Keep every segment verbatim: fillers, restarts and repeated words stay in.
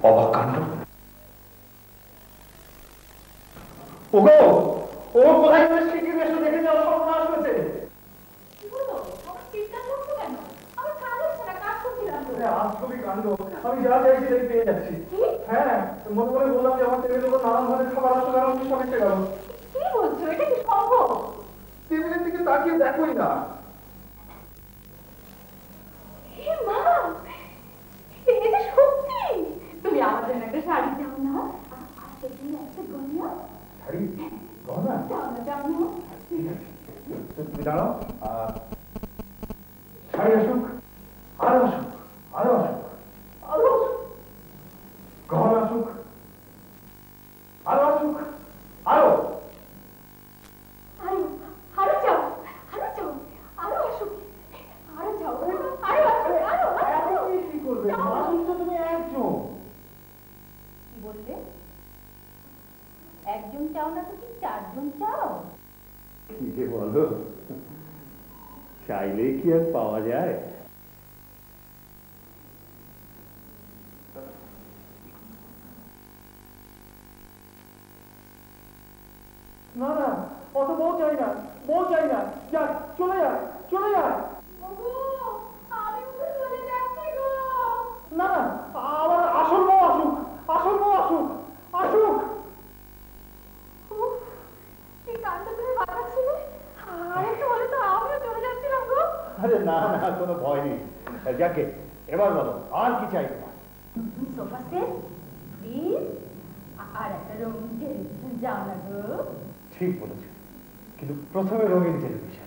অবাক কাণ্ড। ওগো, ও কোথায় এসে কি বেশ দেখে যাও, সর্বনাশ হয়েছে। কি হলো? আমার চিন্তা করছো কেন? আমার কাজ হচ্ছে না, কাজ করছিলাম তো। আজকবি কাণ্ড, আমি যা চাইছি তাই পেয়ে যাচ্ছি। হ্যাঁ, মনে করে বললাম যে আমার টেবিলের উপর নানান ধরনের খাবার আসলে আমার সব এসে গেল। কি বলছো? এটা কি সম্ভব? টেবিলের দিকে তাকিয়ে দেখোই না। হে মা, এটা সত্যি? তুমি আমার জন্য একটা শাড়ি দাও না, আর সেখানে একটা গয়না। শাড়ি? গয়না? দাও না, দাও না। ঠিক আছে, তুমি দাঁড়াও। শাড়ি আসুক, আরো আসুক, আরো আসুক, আরো আসুক, গহনা আসুক, আরো আসুক, আরো আরো আরো যাও, আরো যাও, আরো আসুক, আরো যাও, আরো আসুক, আরো আরো। কি করবে? মানুষ তো তুমি একজন। কি বললে? একজন চাও না তো কি চারজন চাও? কি যে বলো, চাইলেই কি আর পাওয়া যায়? না না, অত বউ চাই না, বউ চাই না, যাক চলে যা, চলে যা। আমি তো চলে যাচ্ছি গো। না না, আবার আসল বউ আসুক, আসল বউ আসুক, আসুক। কি কাণ্ড তুমি বাঁচাচ্ছিলে? আর একটু বলে তো আমিও চলে যাচ্ছিলাম গো। আরে না না, কোনো ভয় নেই। যাকে এবার বলো, আর কি চাই তোমার? সোফা সেট, ফ্রিজ, আর একটা রঙিন টেলিভিশন যাও না গো। ঠিক বলেছ, কিন্তু প্রথমে রঙিন টেলিভিশন।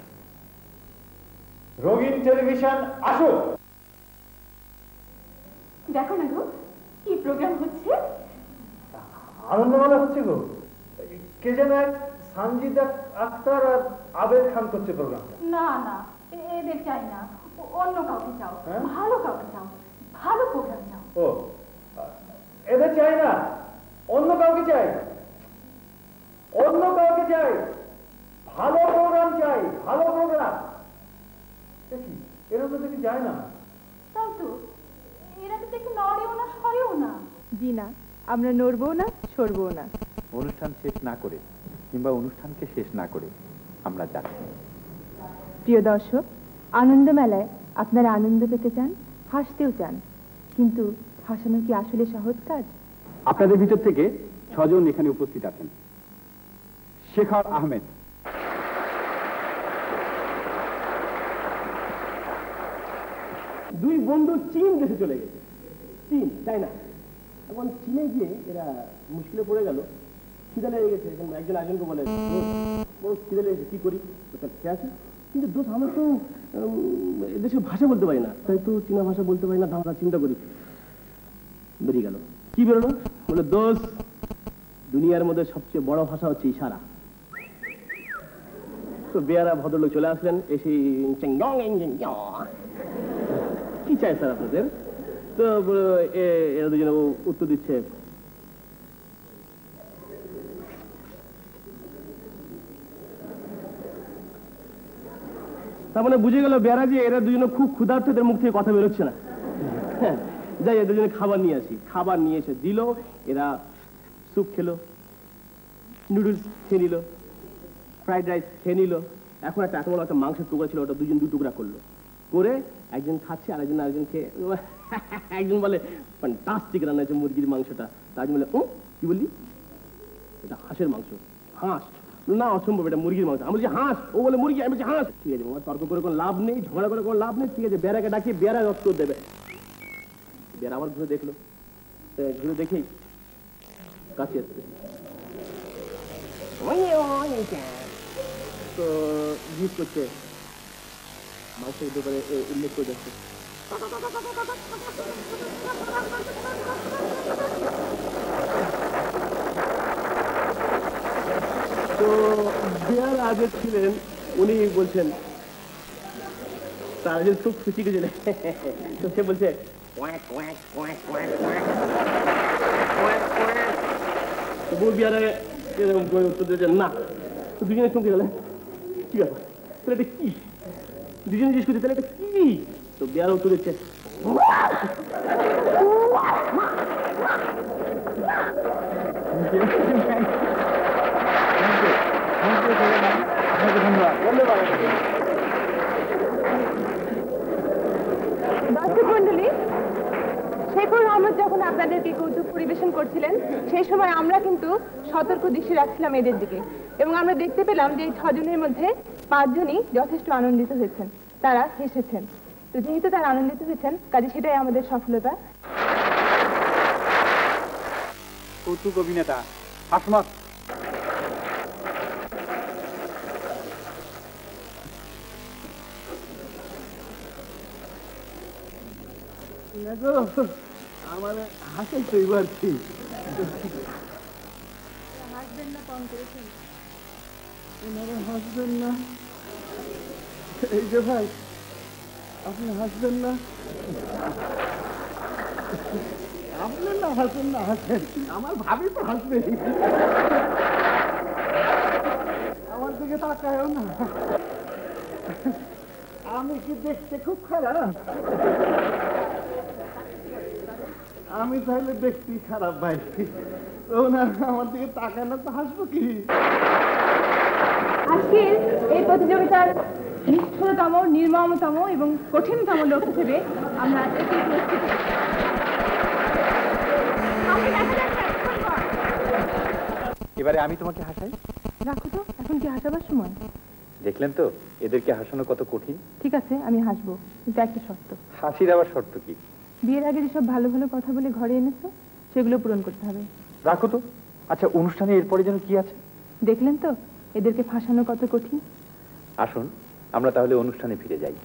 রঙিন টেলিভিশন আসো। দেখো না গো, কি প্রোগ্রাম হচ্ছে? আনন্দমেলা হচ্ছে গো। কে যেন এক সানজিদা আখতার আর আবেদ খান করছে প্রোগ্রামটা। না না, এদের চাই না, অন্য কাউকে চাও, হ্যাঁ? ভালো কাউকে চাও, ভালো প্রোগ্রাম চাও। ও, এদের চাই না, অন্য কাউকে চাই, অন্য কাউকে চাই, ভালো প্রোগ্রাম চাই, ভালো প্রোগ্রাম। দেখি এরা তো দেখি যায় না। তাই তো, এরা তো দেখি নড়েও না, সরেও না। জি না, আমরা নড়বো না, সরবো না। অনুষ্ঠান শেষ না করে কিংবা অনুষ্ঠানকে শেষ না করে আমরা যাচ্ছি। প্রিয় দর্শক, আনন্দমেলায় আপনারা আনন্দ পেতে চান, হাসতেও চান, কিন্তু হাসানো কি আসলে সহজ কাজ? আপনাদের ভিতর থেকে ছজন এখানে উপস্থিত আছেন। শেখর আহমেদ, দুই বন্ধু চীন দেশে চলে গেছে। চীন, তাই না? এখন চীনে গিয়ে এরা মুশকিলে পড়ে গেল, খিদে লেগে গেছে। একজন একজনকে বলে, বড় খিদে লেগেছে, কি করি? খেয়ে আছে, কিন্তু দোষ আমরা তো এদেশের ভাষা বলতে পারি না, তাই তো চীনা ভাষা বলতে পারি না। আমরা চিন্তা করি, বেরিয়ে গেল। কি বেরোলো? বলে, দোষ, দুনিয়ার মধ্যে সবচেয়ে বড় ভাষা হচ্ছে ইশারা। তো বেয়ারা ভদ্রলোক চলে আসলেন, এসে কি চাই স্যার আপনাদের? তো এরা দুজনে উত্তর দিচ্ছে, তার মানে বুঝে গেল বেয়ারা যে এরা দুজনে খুব ক্ষুধার্ত, এদের মুখ থেকে কথা বেরোচ্ছে না। যাই, এদের দুজনে খাবার নিয়ে আসি। খাবার নিয়ে এসে দিল, এরা স্যুপ খেলো, নুডলস খেয়ে নিল, ফ্রাইড রাইস খেয়ে নিল। এখন একটা এত বড় একটা মাংসের টুকরা ছিল, ওটা দুজন দু টুকরা করলো, করে একজন খাচ্ছে, আরেকজন আরেকজন খেয়ে একজন বলে ফ্যান্টাস্টিক রান্না হয়েছে মুরগির মাংসটা। তার বলে, ও কি বললি? এটা হাঁসের মাংস। হাঁস না, অসম্ভব, এটা মুরগির মাংস। আমি বলছি হাঁস, ও বলে মুরগি, আমি বলছি হাঁস। ঠিক আছে, আমার তর্ক করে কোনো লাভ নেই, ঝগড়া করে কোনো লাভ নেই। ঠিক আছে, বেড়াকে ডাকি, বেড়া উত্তর দেবে। বেড়া আবার ঘুরে দেখলো, ঘুরে দেখেই কাছে আসছে, তো জিজ্ঞেস করছে, মাংসের ব্যাপারে উল্লেখ করে যাচ্ছে। তো বেয়ার আগে ছিলেন, উনি বলছেন, তার খুব খুশি গেছিলেন। তো সে বলছে, বউ বিয়ারে এরকম করে উত্তর দিয়েছেন না। তো দুজনে শুনতে গেলেন, কি ব্যাপার, তাহলে এটা কি? দুজনে জিজ্ঞেস করছে, তাহলে এটা কি? তো বেয়ার উত্তর দিচ্ছে, আহমদ যখন আপনাদেরকে কৌতুক পরিবেশন করছিলেন সেই সময় আমরা কিন্তু সতর্ক দৃষ্টি রাখছিলাম এদের দিকে এবং আমরা দেখতে পেলাম যে এই ছজনের মধ্যে পাঁচজনই যথেষ্ট আনন্দিত হয়েছেন, তারা হেসেছেন। তো যেহেতু তারা আনন্দিত হয়েছেন কাজে সেটাই আমাদের সফলতা। কৌতুক অভিনেতা হাসমত। আমার হাসে তো এবার ঠিক হাসবেন না, কম করেছেন। হাসবেন না, এই যে ভাই আপনি হাসবেন না, আপনি না হাসেন না হাসেন, আমার ভাবি তো হাসবে, আমার দিকে তাকায়ও না। আমি কি দেখতে খুব খারাপ? আমি তাহলে দেখতে খারাপ ভাই, ওনার আমার দিকে তাকায় না তো হাসবো কি? আজকের এই প্রতিযোগিতার নিষ্ঠুরতম, নির্মমতম এবং কঠিনতম লোক হিসেবে আমরা একে প্রস্তুত। এবারে আমি তোমাকে হাসাই। রাখো তো, এখন কি হাসাবার সময়? দেখলেন তো এদেরকে হাসানো কত কঠিন। ঠিক আছে, আমি হাসবো, কিন্তু একটা শর্ত। হাসির আবার শর্ত কি? বিয়ের আগে যেসব ভালো ভালো কথা বলে ঘরে এনেছো সেগুলো পূরণ করতে হবে। রাখো তো। আচ্ছা, অনুষ্ঠানে এরপরে যেন কি আছে? দেখলেন তো এদেরকে ফাঁসানো কত কঠিন। আসুন আমরা তাহলে অনুষ্ঠানে ফিরে যাই।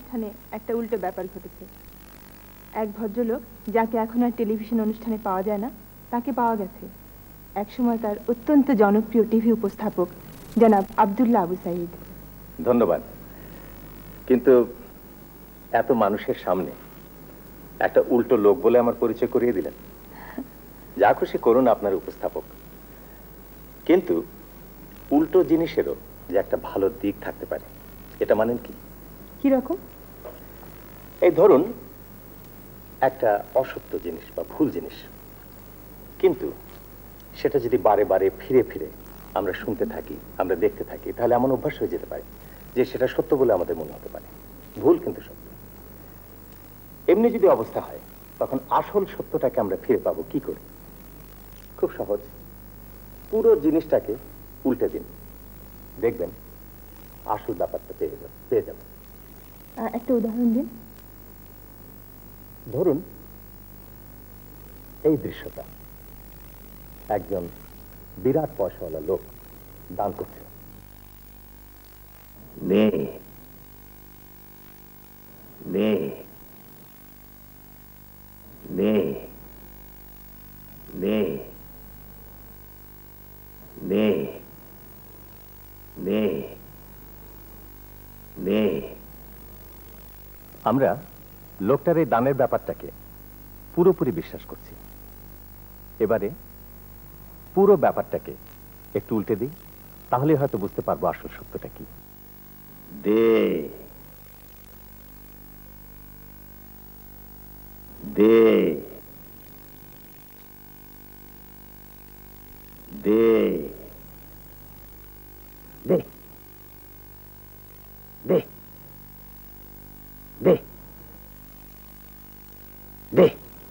অনুষ্ঠানে একটা উল্টো ব্যাপার ঘটেছে। এক ভদ্রলোক যাকে এখন আর টেলিভিশন অনুষ্ঠানে পাওয়া যায় না, তাকে পাওয়া গেছে। একসময় তার অত্যন্ত জনপ্রিয় টিভি উপস্থাপক জনাব আব্দুল্লাহ আবু সাইদ। ধন্যবাদ, কিন্তু এত মানুষের সামনে একটা উল্টো লোক বলে আমার পরিচয় করিয়ে দিলেন। যা খুশি করুন আপনার উপস্থাপক, কিন্তু উল্টো জিনিসেরও যে একটা ভালো দিক থাকতে পারে, এটা মানেন কি? কি রকম? এই ধরুন একটা অসত্য জিনিস বা ভুল জিনিস, কিন্তু সেটা যদি বারে বারে ফিরে ফিরে আমরা শুনতে থাকি, আমরা দেখতে থাকি, তাহলে এমন অভ্যাস হয়ে যেতে পারে যে সেটা সত্য বলে আমাদের মনে হতে পারে, ভুল কিন্তু সত্য। এমনি যদি অবস্থা হয়, তখন আসল সত্যটাকে আমরা ফিরে পাবো কি করে? খুব সহজ, পুরো জিনিসটাকে উল্টে দিন, দেখবেন আসল ব্যাপারটা পেয়ে যাবে পেয়ে যাবে একটা উদাহরণ দিন। ধরুন এই দৃশ্যটা, একজন বিরাট পয়সাওয়ালা লোক দান করছে। নে নে নে নে নে নে নে আমরা লোকটার এই দানের ব্যাপারটাকে পুরোপুরি বিশ্বাস করছি। এবারে পুরো ব্যাপারটাকে একটু উল্টে দিই, তাহলে হয়তো বুঝতে পারবো আসল সত্যটা কি। দে দে দে দে দে দে দে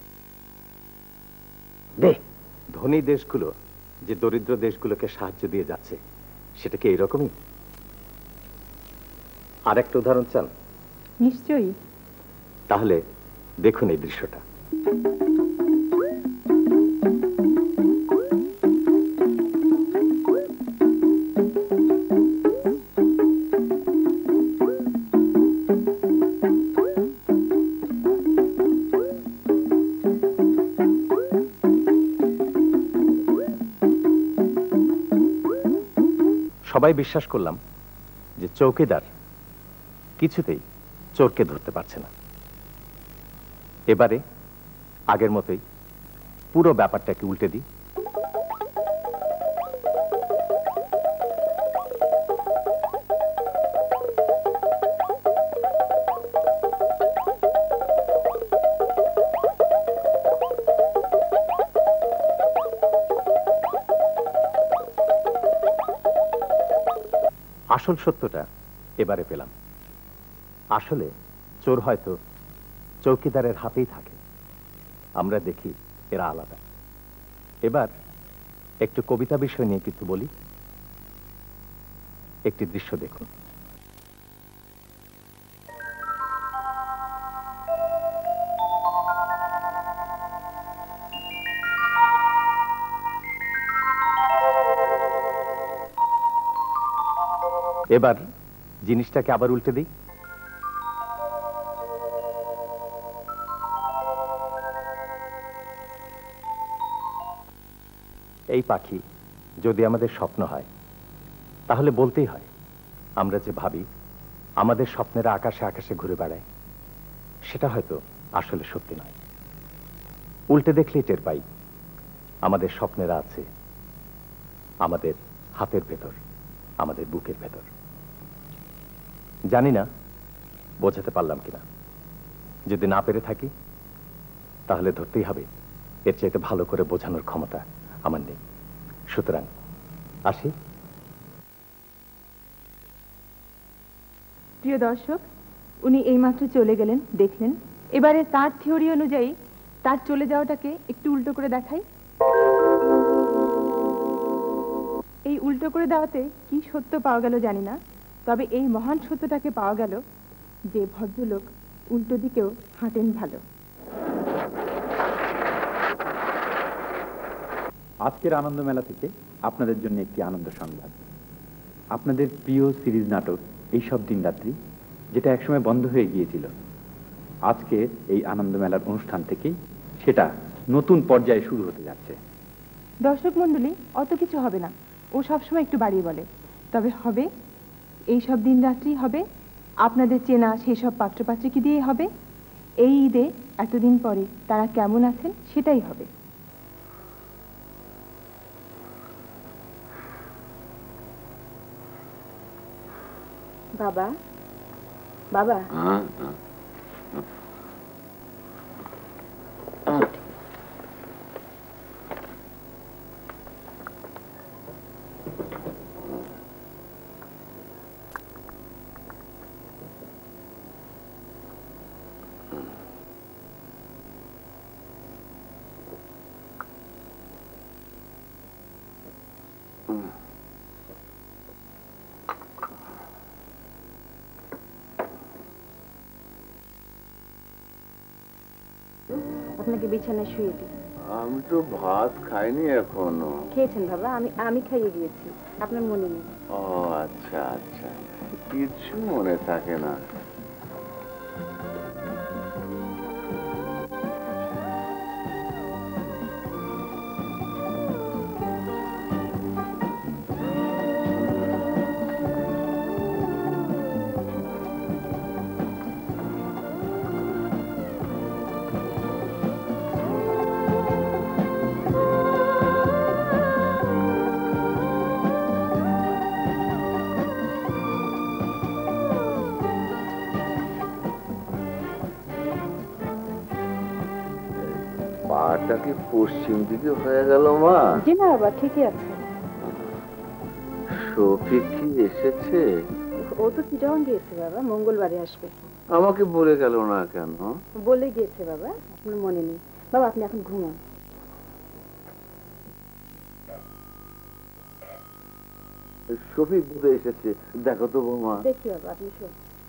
দে ধনী দেশগুলো যে দরিদ্র দেশগুলোকে সাহায্য দিয়ে যাচ্ছে, সেটা কি এইরকমই? আর একটা উদাহরণ চান? নিশ্চয়ই। তাহলে দেখুন এই দৃশ্যটা। সবাই বিশ্বাস করলাম যে চৌকিদার কিছুতেই চোরকে ধরতে পারছে না। এবারে আগের মতোই পুরো ব্যাপারটাকে উল্টে দিই। আসল সত্যটা এবারে পেলাম। আসলে চোর হয়তো চৌকিদারের হাতেই থাকে, আমরা দেখি এরা আলাদা। এবার একটু কবিতা বিষয় নিয়ে কিছু বলি। একটি দৃশ্য দেখুন। এবার জিনিসটাকে আবার উল্টে দিই। এই পাখি যদি আমাদের স্বপ্ন হয়, তাহলে বলতেই হয় আমরা যে ভাবি আমাদের স্বপ্নেরা আকাশে আকাশে ঘুরে বেড়ায়, সেটা হয়তো আসলে সত্যি নয়। উল্টে দেখলেই টের পাই আমাদের স্বপ্নেরা আছে আমাদের হাতের ভেতর, আমাদের বুকের ভেতর। জানি না বোঝাতে পারলাম কিনা। যদি না পেরে থাকি, তাহলে ধরতেই হবে এর চাইতে ভালো করে বোঝানোর ক্ষমতা আমার নেই। সুতরাং আসি। প্রিয় দর্শক, উনি এইমাত্র চলে গেলেন, দেখলেন। এবারে তার থিওরি অনুযায়ী তার চলে যাওয়াটাকে একটু উল্টো করে দেখাই। এই উল্টো করে দেওয়াতে কি সত্য পাওয়া গেল জানি না, তবে এই মহান সত্যটাকে পাওয়া গেল যে ভদ্রলোক উল্টো দিকেও হাঁটেন ভালো। আজকের আনন্দ মেলা থেকে আপনাদের জন্য একটি আনন্দ সংবাদ। আপনাদের প্রিয় সিরিজ নাটক এইসব দিন রাত্রি যেটা একসময় বন্ধ হয়ে গিয়েছিল। আজকে এই আনন্দ মেলার অনুষ্ঠান থেকেই সেটা নতুন পর্যায়ে শুরু হতে যাচ্ছে। দর্শক মণ্ডলী, অত কিছু হবে না, ও সবসময় একটু বাড়িয়ে বলে। তবে হবে, এই সব দিন রাত্রি হবে, আপনাদের চেনা সেই সব পাত্রপাত্রীকে দিয়ে হবে। এই ঈদে এতদিন পরে তারা কেমন আছেন সেটাই হবে। বাবা, বাবা, আপনাকে বিছানায় শুয়ে দিই। আমি তো ভাত খাইনি এখনো। খেয়েছেন বাবা, আমি আমি খাইয়ে দিয়েছি, আপনার মনে নেই। ও আচ্ছা আচ্ছা, কিছু মনে থাকে না। পাটা কি পশ্চিম দিকে হয়ে গেল মা? জি না বাবা, ঠিকই আছে। শফিক কি এসেছে? ও তো চিটাগাং গিয়েছে বাবা, মঙ্গলবারে আসবে। আমাকে বলে গেল না কেন? বলে গিয়েছে বাবা, আপনার মনে নেই। বাবা আপনি এখন ঘুমান। শফিক বুঝে এসেছে, দেখো তো বৌমা। দেখি বাবা, আপনি শোন।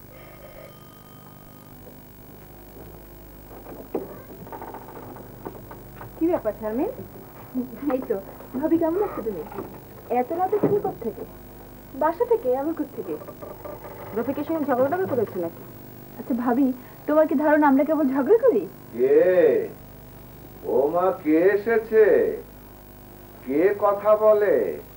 কি ব্যাপার শারমিন? এই তো ভাবি, কেমন আছো তুমি? এত রাতে তুমি কোত্থেকে? বাসা থেকে? আমার কোত্থেকে? রফিকের সঙ্গে ঝগড়া টগড়া করেছো নাকি? আচ্ছা ভাবি, তোমার কি ধারণা আমরা কেবল ঝগড়া করি? কে বৌমা? কে এসেছে? কে কথা বলে?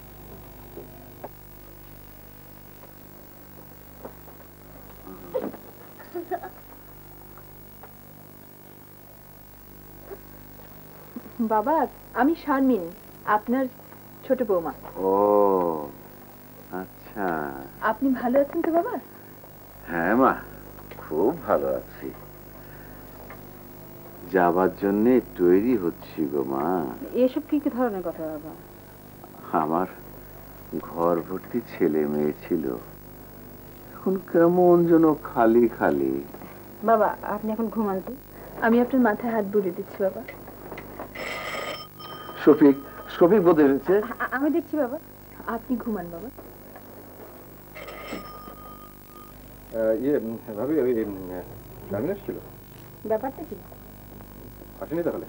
বাবা, আমি শারমিন, আপনার ছোট বৌমা। ও আচ্ছা। আপনি ভালো আছেন তো বাবা? হ্যাঁ মা, খুব ভালো আছি। যাবার জন্য তৈরি হচ্ছি গো মা। এসব কি কি ধরনের কথা বাবা? আমার ঘর ভর্তি ছেলে মেয়ে ছিল, এখন কেমন যেন খালি খালি। বাবা আপনি এখন ঘুমান তো, আমি আপনার মাথায় হাত বুলিয়ে দিচ্ছি বাবা। শফিক, শফিক বোধ হয়েছে। আমি দেখছি বাবা, আপনি ঘুমান বাবা। ইয়ে ভাবি, ওই শারমিন এসেছিল? ব্যাপারটা কি? আসেনি তাহলে?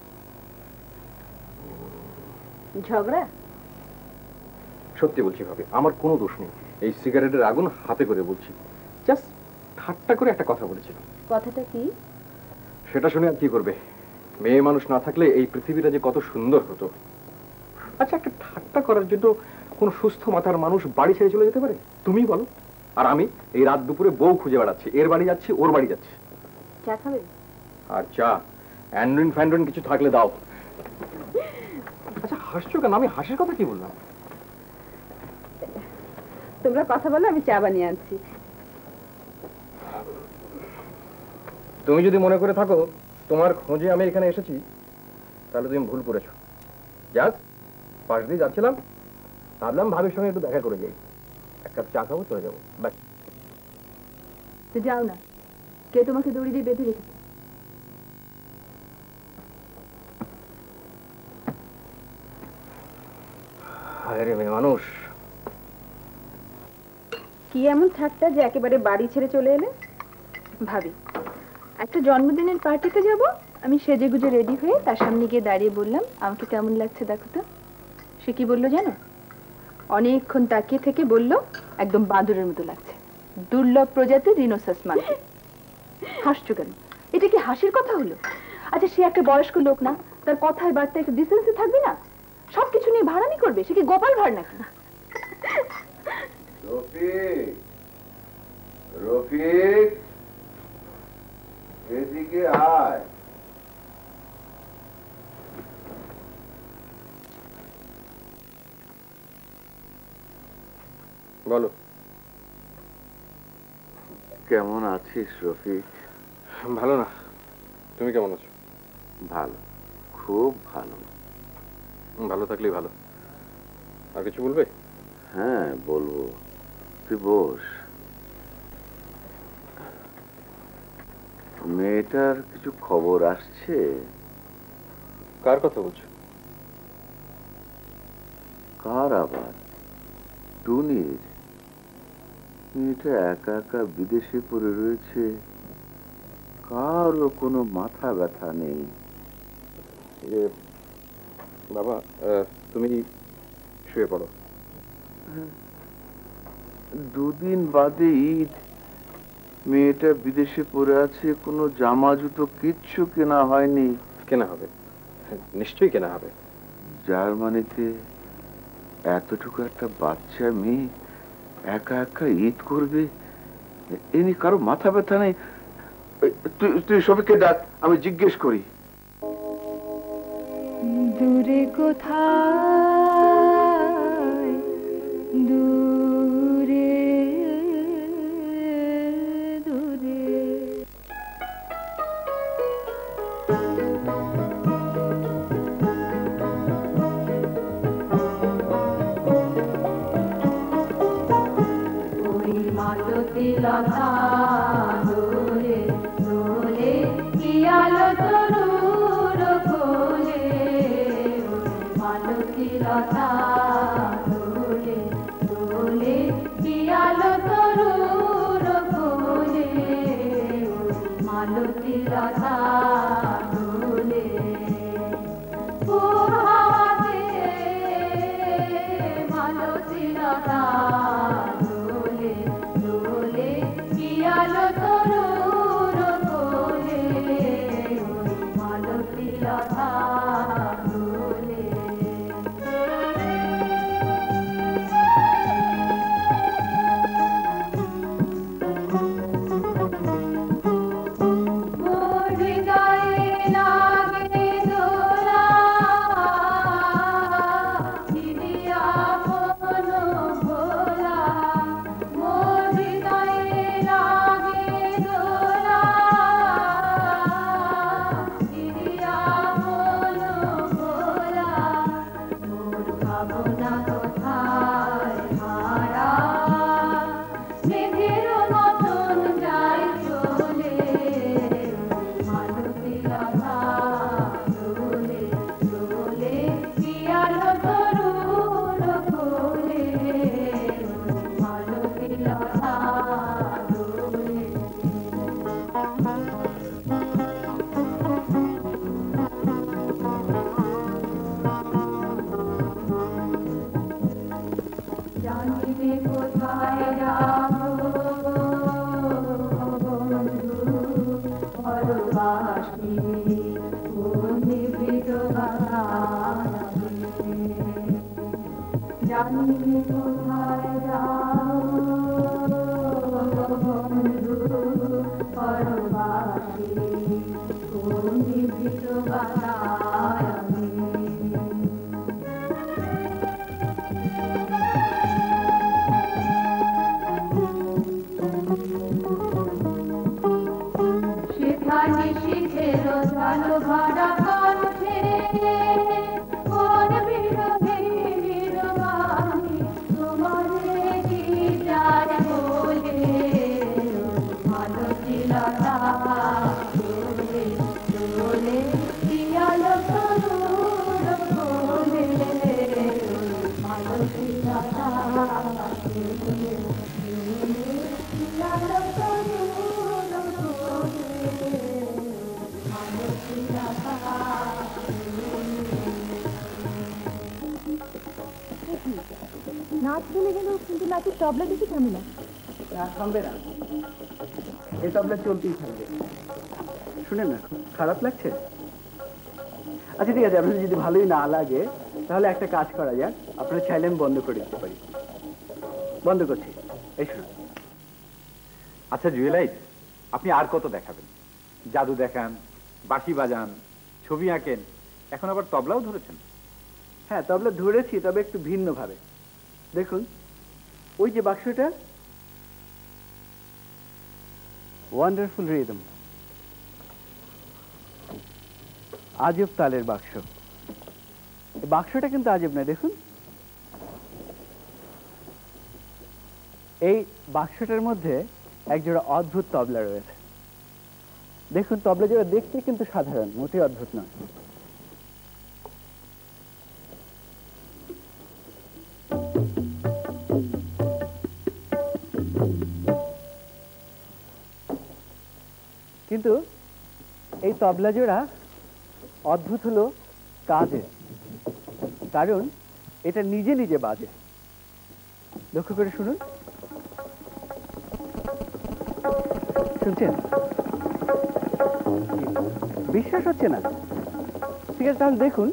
ঝগড়া? সত্যি বলছি ভাবি, আমার কোনো দোষ নেই। এই সিগারেটের আগুন হাতে করে বলছি, জাস্ট ঠাট্টা করে একটা কথা বলেছিলাম। কথাটা কি? সেটা শুনে আর কি করবে? মেয়ে মানুষ না থাকলে এই পৃথিবীটা যে কত সুন্দর হতো। আচ্ছা, একটা ঠাট্টা করার জন্য কোন সুস্থ মাথার মানুষ বাড়ি ছেড়ে চলে যেতে পারে? তুমি বলো। আর আমি এই রাত দুপুরে বউ খুঁজে বেড়াচ্ছি, এর বাড়ি যাচ্ছি, ওর বাড়ি যাচ্ছি। চা খাবে? আর চা অ্যান্ড্রিন ফ্যান্ড্রিন কিছু থাকলে দাও। আচ্ছা হাসছো কেন? আমি হাসির কথা কি বললাম? তোমরা কথা বলো, আমি চা বানিয়ে আনছি। তুমি যদি মনে করে থাকো তোমার খোঁজে আমি এখানে এসেছি, তাহলে তুমি ভুল করেছো। যাক, পাশ দিয়ে যাচ্ছিলাম, ভাবলাম ভাবির সঙ্গে একটু দেখা করে যাই, এক কাপ চা খাবো, চলে যাবো, ব্যাস। তো যাও না, কে তোমাকে দড়ি দিয়ে বেঁধে রেখেছে? আরে মেয়ে মানুষ, কি এমন ঠাট্টা যে একেবারে বাড়ি ছেড়ে চলে এলে? ভাবি, একটা জন্মদিনের পার্টিতে যাব, আমি সেজে গুজে রেডি হয়ে তার সামনে গিয়ে দাঁড়িয়ে বললাম আমাকে কেমন লাগছে দেখো তো। সে কি বললো জানো? অনেকক্ষণ তাকিয়ে থেকে বলল একদম বাঁদরের মতো লাগছে। দুর্লভ প্রজাতির রিনোসাস মাঙ্কি। হাসছো কেন? এটা কি হাসির কথা হলো? আচ্ছা, সে একটা বয়স্ক লোক না, তার কথায় বার্তায় একটা ডিসেন্সি থাকবে না? সবকিছু নিয়ে ভাড়ানি করবে? সে কি গোপাল ভাড় নাকি? রফিক, রফিক, এদিকে আয়। বলো। কেমন আছিস রফিক? ভালো না। তুমি কেমন আছো? ভালো, খুব ভালো। ভালো থাকলেই ভালো। আর কিছু বলবে? হ্যাঁ বলবো, তুই বস। মেয়েটার কিছু খবর আসছে? কার কথা বলছো? কার আবার? টুনির। মেয়েটা একা একা বিদেশে পড়ে রয়েছে, কারও কোনো মাথা ব্যথা নেই। বাবা, তুমি শুয়ে পড়ো। দুদিন বাদে ঈদ, মেয়েটা বিদেশে পড়ে আছে, কোনো জামা জুতো কিচ্ছু কেনা হয়নি। কেনা হবে, নিশ্চয়ই কেনা হবে। জার্মানিতে এতটুকু একটা বাচ্চা মেয়ে একা একা ঈদ করবে, এনি কারো মাথা ব্যথা নেই। তুই তুই সবাইকে ডাক, আমি জিজ্ঞেস করি। দূরে কোথায়, দূরে দূরে। ওই মালতী লতা দোলে দোলে কি আলো তরুর কোলে, ওই মালতী লতা দোলে দোলে কি আলো তরুর কোলে, ওই মালতী লতা দোলে। পূব হাওয়াতে মালতী লতা দোলে দোলে কি আলো তরুর কোলে, ওই মালতী লতা দোলে। মোর হৃদয়ে লাগে দোলা, চিড়িয়া আপন ভোলা। মোর হৃদয়ে লাগে দোলা, চিড়িয়া আপন ভোলা। মোর ভাবনা কোথায় হারা, মেঘের মতন যায় চলে, মালতী লতা দোলে দোলে কি আলো তরুর কোলে, মালতী লতা দোলে। জানিবে কোথায় যাবো বন্ধু, পরবাসী কোন নিভৃত বাগানে। জানিবে কোথায় যাবো বন্ধু, পরবাসী কোন নিভৃত বাগানে। সেখানে শীতের জালো ভরা কণ্ঠে কোন বিরহে নির্বাণী তোমারে কি যায় বলে, মালতী লতা দোলে দোলে কি আলো তরুর কোলে, মালতী লতা দোলে দোলে কি আলো তরুর কোলে, মালতী লতা নাচ চলে গেল, কিন্তু নাচের তবলা দেখি ঝামেলা। থামবে না, এই তবলা চলতেই থাকবে। শুনেন না, খারাপ লাগছে? আচ্ছা ঠিক আছে, আপনাদের যদি ভালোই না লাগে তাহলে একটা কাজ করা যাক, আপনারা চাইলে আমি বন্ধ করে দিতে পারি। বন্ধ করছি, এই শুনুন। আচ্ছা জুয়েলাইট, আপনি আর কত দেখাবেন? জাদু দেখান, বাঁশি বাজান, ছবি আঁকেন, এখন আবার তবলাও ধরেছেন। হ্যাঁ, তবলা ধরেছি, তবে একটু ভিন্ন ভাবে। দেখুন ওই যে বাক্সটা, ওয়ান্ডারফুল রিদম, আজব তালের বাক্স। বাক্সটা কিন্তু আজব না, দেখুন এই বাক্সটার মধ্যে একজোড়া অদ্ভুত তবলা রয়েছে। দেখুন তবলা জোড়া দেখতে কিন্তু সাধারণ, মোটেই অদ্ভুত নয়। কিন্তু এই তবলা জোড়া অদ্ভুত হলো কাজে, কারণ এটা নিজে নিজে বাজে। লক্ষ্য করে শুনুন, শুনছেন? বিশ্বাস হচ্ছে না? ঠিক আছে, তাহলে দেখুন।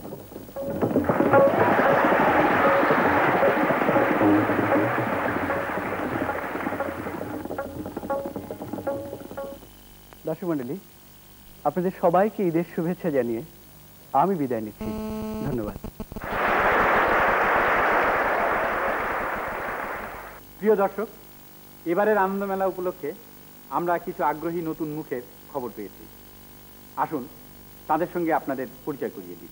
দর্শক মণ্ডলী, আপনাদের সবাইকে ঈদের শুভেচ্ছা জানিয়ে আমি বিদায় নিচ্ছি। ধন্যবাদ। প্রিয় দর্শক, এবারের আনন্দ মেলা উপলক্ষে আমরা কিছু আগ্রহী নতুন মুখের খবর পেয়েছি। আসুন তাদের সঙ্গে আপনাদের পরিচয় করিয়ে দিই।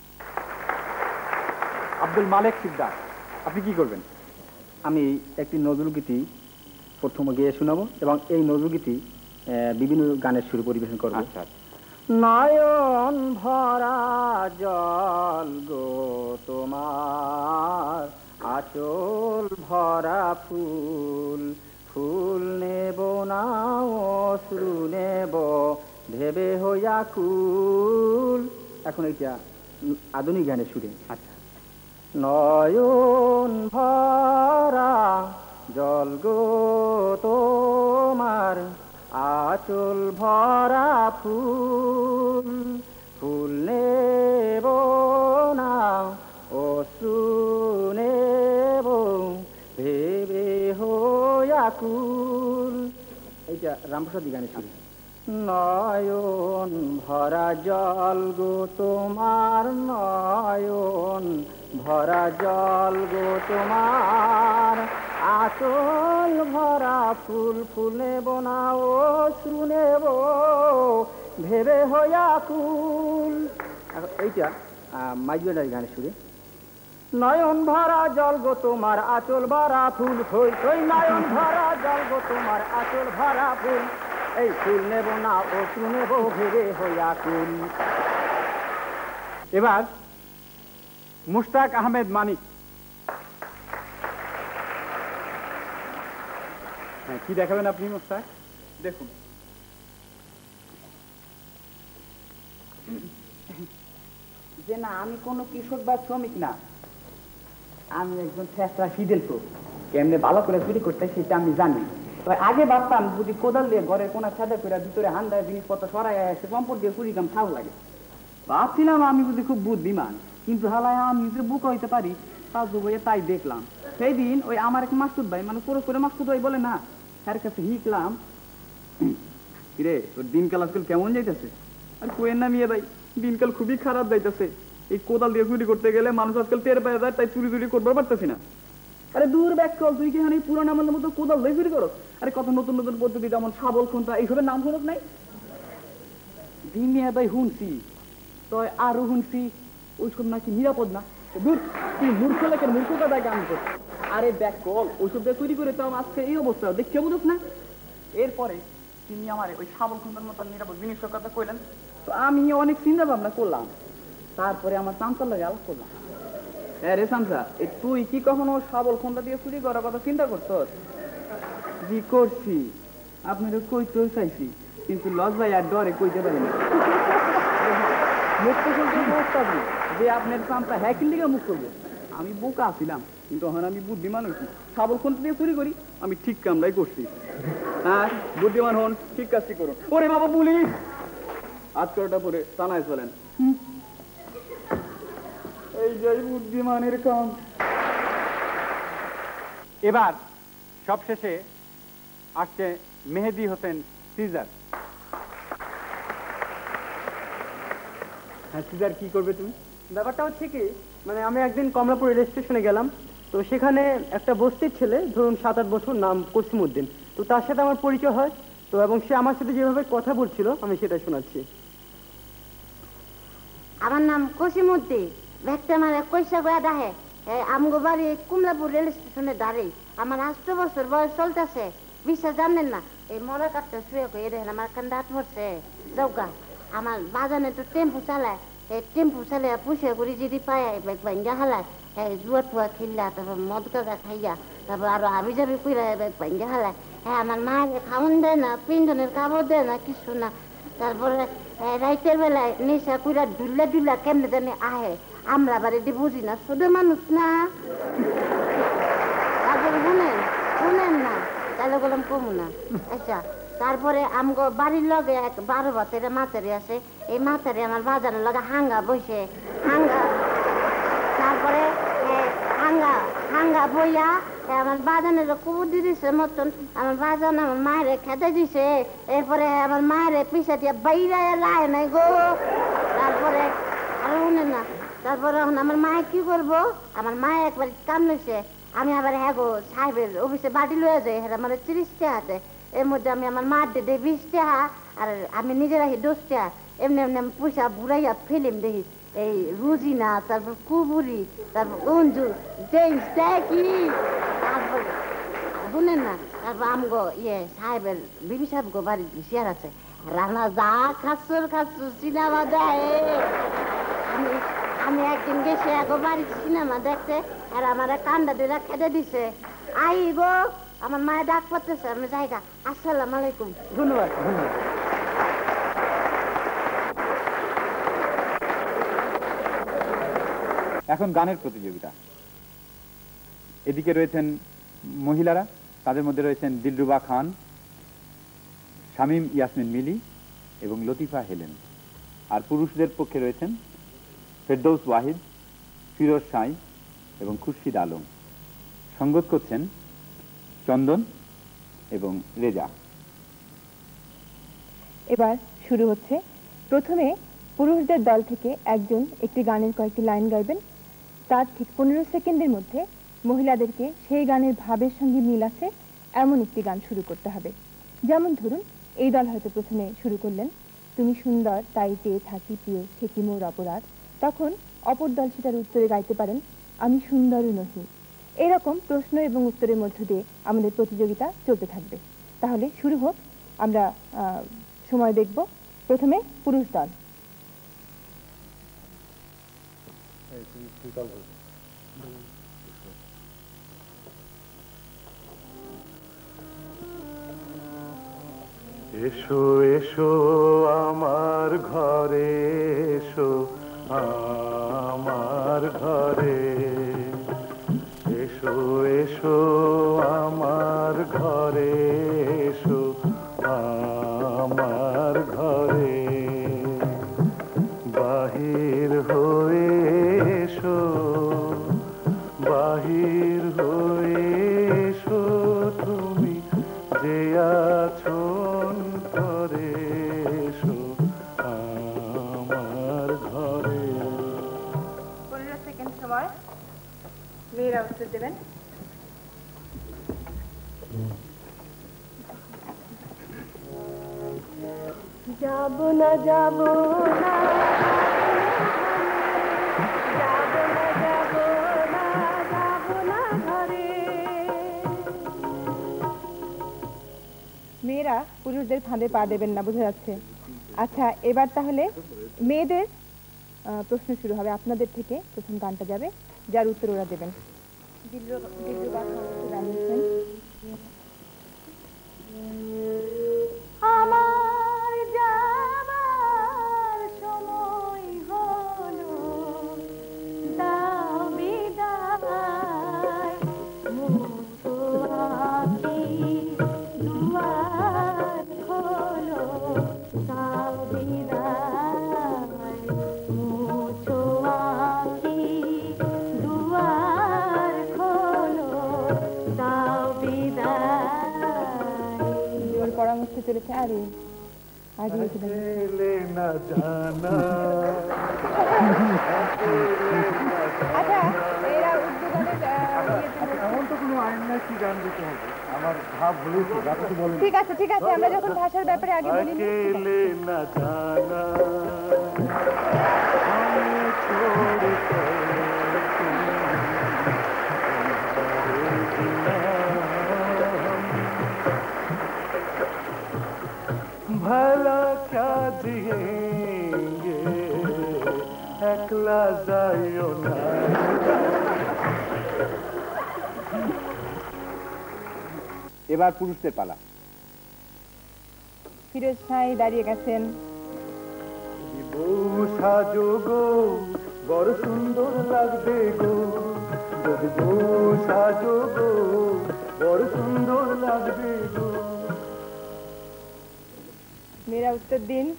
আব্দুল মালেক সিকদার, আপনি কি করবেন? আমি একটি নজরুলগীতি প্রথমে গেয়ে শোনাবো এবং এই নজরুলগীতি বিভিন্ন গানের সুরে পরিবেশন করবো। আচ্ছা। নয়ন ভরা জল গো তোমার, আঁচল ভরা ফুল, ফুল নেব না অশ্রু নেব ভেবে হইয়া কুল। এখন এইটা আধুনিক গানের সুরে। আচ্ছা। নয়ন ভরা জল গো তোমার, আঁচল ভরা ফুল, ফুল নেব না অশ্রু নেব ভেবে হইয়া কুল। এইটা রামপ্রসাদী গানের সুরে। নয়ন ভরা জল গো তোমার, নয়ন ভরা জল গো তোমার, আঁচল ভরা ফুল, ফুল নেব না অশ্রু নেব ভেবে হইয়া কুল। এইটা মাইজুয়ালার গানের সুরে। নয়ন ভরা জল গো তোমার, আঁচল ভরা ফুল, থই থই নয়ন ভরা জল গো তোমার, আঁচল ভরা ফুল, এই ফুল নেব না অশ্রু নেব ভেবে হইয়া কুল। এবার মুশতাক আহমেদ মানিক। হ্যাঁ, কি দেখাবেন আপনি মুশতাক? দেখুন, যে না আমি কোনো কৃষক বা শ্রমিক না, আমি একজন ছেঁচড়া ফিডেল তো, কেমনে ভালো করে চুরি করতে সেটা আমি জানি। আগে ভাবতাম যদি কোদাল দিয়ে ঘরের কোনা ছাদা করে ভিতরে হান্দায় জিনিসপত্র সরাই আসে সম্পদ দিয়ে চুরি কাম ছাও লাগে। ভাবছিলাম আমি যদি খুব বুদ্ধিমান, কিন্তু হালায় আমি যে বুক হইতে পারি তা দুবইয়ে তাই দেখলাম। সেই দিন ওই আমার এক মাসুদ ভাই, মানে পুরো করে মাসুদ ভাই বলে না, তার কাছে শিখলাম। কিরে তোর দিনকাল আজকাল কেমন যাইতেছে? আর কোয়েন না মিয়ে ভাই, দিনকাল খুবই খারাপ যাইতেছে। এই কোদাল দিয়ে চুরি করতে গেলে মানুষ আজকাল টের পায় যায়, তাই চুরি চুরি করবার পারতেছি না। আরে দূর ব্যাক চল, তুই কি এই পুরান আমলের মতো কোদাল দিয়ে চুরি করো? আরে কত নতুন নতুন পদ্ধতি, যেমন শাবল খুন্তা, এইসবের নাম শুনুক নাই? দিন মিয়া ভাই শুনছি, তো আরো শুনছি ওইসব নাকি নিরাপদ না। দূর, তুই মূর্খ লেখের মূর্খ কাদায় গান করছিস। আরে দেখ কল, ওইসব দিয়ে চুরি করে তো আজকে এই অবস্থা দেখতে বুঝুক না। এরপরে তিনি আমার ওই শাবল খুন্তার মতো নিরাপদ জিনিসের কথা কইলেন, তো আমি অনেক চিন্তা ভাবনা করলাম। তারপরে আমার চামচার লাগে আলাপ করলাম। হ্যাঁ রে চামচা, তুই কি কখনো শাবল খুন্তা দিয়ে চুরি করার কথা চিন্তা করত? জি করছি, আপনারা কইতেও চাইছি, কিন্তু লজ্জায় আর ডরে কইতে পারি না। মুখ তো শুনতে যে আপনার চামচা হ্যাঁ কিন দিকে মুখ করবে, আমি বোকা ছিলাম, কিন্তু এখন আমি বুদ্ধিমান হয়েছি। শাবল কোন দিয়ে চুরি করি, আমি ঠিক কামরাই করছি। হ্যাঁ, বুদ্ধিমান হন, ঠিক কাজটি করুন। ওরে বাবা পুলিশ, আজকালটা পরে থানায় চলেন। এই যাই বুদ্ধিমানের কাম। এবার সবশেষে আসছে মেহেদি হোসেন সিজার। হ্যাঁ সিজার, কি করবে তুমি? ব্যাপারটা হচ্ছে কি, মানে আমি একদিন কমলাপুর রেল স্টেশনে গেলাম, তো সেখানে একটা বস্তির ছেলে, ধরুন সাত আট বছর, নাম কসিমউদ্দিন, তো তার সাথে আমার পরিচয় হয়। তো এবং সে আমার সাথে যেভাবে কথা বলছিল আমি সেটা শোনাচ্ছি। আমার নাম কসিমউদ্দিন, ভেক্টা মারে কইসা গয়া ডাহে আমগো বাড়ি কমলাপুর রেল স্টেশনে দাঁড়িয়ে। আমার আষ্ট বছর বয়স চলতেছে, বিশ্বাস জানেন না। এই মরা কাঠটা শুয়ে কই দেখেন আমার কান দাঁত পড়ছে জৌকা। আমার বাজানে তো টেম্পু চালায়, এই টেম্পু চালায় পুষে করি যদি পায় ব্যাগ ভাঙ্গা হালায়, হ্যাঁ জুয়া টুয়া খেললা, তারপর মদ গাঁজা খাইয়া, তারপর আরো আবি যাবি কুইরা ব্যাগ ভাঙ্গা হালায়। হ্যাঁ আমার মায়ের খাওয়ান দেয় না, পিন্ডনের কাপড় দেয় না, কিছু না। তারপরে রাইতের বেলায় নেশা কুইরা ঢুল্লা ঢুল্লা কেমনে জানি আহে, আমরা বাড়িতে বুঝি না, ছোট মানুষ না। তারপরে শুনেন শুনেন না, তাহলে বললাম কমু না। আচ্ছা, তারপরে আমগো বাড়ির লগে এক বারো বাতের মাতারি আছে, এই মাতারি আমার বাজারের লগে হাঙ্গা বসে হাঙ্গা। তারপরে হাঙ্গা হাঙ্গা বইয়া আমার বাজানের কুবুদি দিছে মতন, আমার বাজান আমার মায়ের খেতে দিছে। এরপরে আমার মায়ের পিছা দিয়ে বাইরে লায় নাই গো। তারপরে আর শুনেন না, তারপরে এখন আমার মায়ে কি করবো, আমার মায়ে একবার কাম লইছে, আমি আবার হ্যাঁ গো সাহেবের অফিসে বাড়ি লয়ে যাই, হ্যাঁ আমার তিরিশ টাকাতে। এর মধ্যে আমি আমার মার দিয়ে দিই বিশ টাকা, আর আমি নিজে রাখি দশ টাকা। এমনি এমনি আমি পয়সা বুড়াইয়া ফিল্ম দেখি, এই রুজিনা, তারপর কুবুরি, তারপর অঞ্জু, জেমস দেখি। তারপর শুনেন না, তারপর আমগো ইয়ে সাহেবের বিবি সাহেব গো বাড়ি শেয়ার আছে, রান্না যা খাচ্ছর খাচ্ছর সিনেমা দেয়। আমি আমি একদিন গেছি এক বাড়ির সিনেমা দেখতে, আর আমার কান্দা দুরা খেতে দিছে। আই গো, আমার মায়ের ডাক পড়তেছে, আমি জায়গা। আসসালাম আলাইকুম। ধন্যবাদ ধন্যবাদ। এখন গানের প্রতিযোগিতা। এদিকে রয়েছেন মহিলারা, তাদের মধ্যে রয়েছেন দিলরুবা খান, শামীম ইয়াসমিন মিলি এবং লতিফা হেলেন। আর পুরুষদের পক্ষে রয়েছেন ফেরদৌস ওয়াহিদ, ফিরোজ সাই এবং খুরশিদ আলম। সঙ্গত করছেন চন্দন এবং রেজা। এবার শুরু হচ্ছে। প্রথমে পুরুষদের দল থেকে একজন একটি গানের কয়েকটি লাইন গাইবেন, তার ঠিক পনেরো সেকেন্ডের মধ্যে মহিলাদেরকে সেই গানের ভাবের সঙ্গে মিল আছে এমন একটি গান শুরু করতে হবে। যেমন ধরুন, এই দল হয়তো প্রথমে শুরু করলেন, তুমি সুন্দর তাই চেয়ে থাকি প্রিয় সে কি মোর অপরাধ। তখন অপর দল সেটার উত্তরে গাইতে পারেন, আমি সুন্দরও নহি। এরকম প্রশ্ন এবং উত্তরের মধ্য দিয়ে আমাদের প্রতিযোগিতা চলতে থাকবে। তাহলে শুরু হোক, আমরা সময় দেখব। প্রথমে পুরুষ দল। এসো এসো আমার ঘরে, এসো আমার ঘরে, এসো এসো আমার ঘরে, এসো আমার ঘরে, বাহির হয়ে এসো, বাহির হয়ে এসো, তুমি যে আছো অন্তরে, এসো আমার ঘরে। পনেরো সেকেন্ড সময়, মেয়েরা উত্তর দেবেন। যাব না যাব না, যাব না যাব না, যাব না ঘরে। মেয়েরা পুরুষদের ফাঁদে পা দেবেন না, বোঝা যাচ্ছে। আচ্ছা, এবার তাহলে মেয়েদের প্রশ্ন শুরু হবে। আপনাদের থেকে প্রথম গানটা যাবে, যার উত্তর ওরা দেবেন। আমার যাবার সময় হলো, দাও বিদায়। পরামর্শ চলেছে আরে अकेले न जाना আচ্ছা এরা উর্দু গানের এমন তো কোনো আইন নাই কি গান দিতে হবে আমার ভাব বলেছি গান তো বলেন ঠিক আছে ঠিক আছে আমরা যখন ভাষার ব্যাপারে আগে বলি अकेले न जाना हमें छोड़ कर भला क्या जिएंगे একলা যাইও না এবার পুরুষদের পালা ফিরোজ ভাই দাঁড়িয়ে গেছেন বউ সাজো গো বড় সুন্দর লাগবে গো যদি বউ সাজো গো বড় সুন্দর লাগবে গো মেয়েরা উত্তর দিন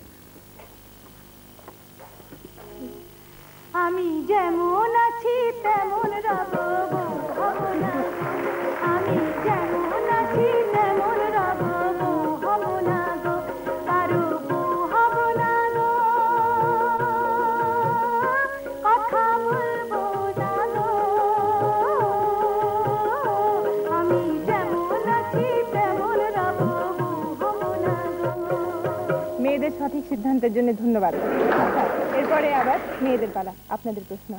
আমি যেমন আছি তেমন রব গো হব না আমি যেমন আছি তেমন রব গো হব না গো কারো বউ হব না গো কথা বলবো না গো আমি যেমন আছি তেমন রব গো হব না গো। মেয়েদের সঠিক সিদ্ধান্তের জন্য ধন্যবাদ। আচ্ছা এরপরে আবার মেয়েদের পালা আপনাদের প্রশ্ন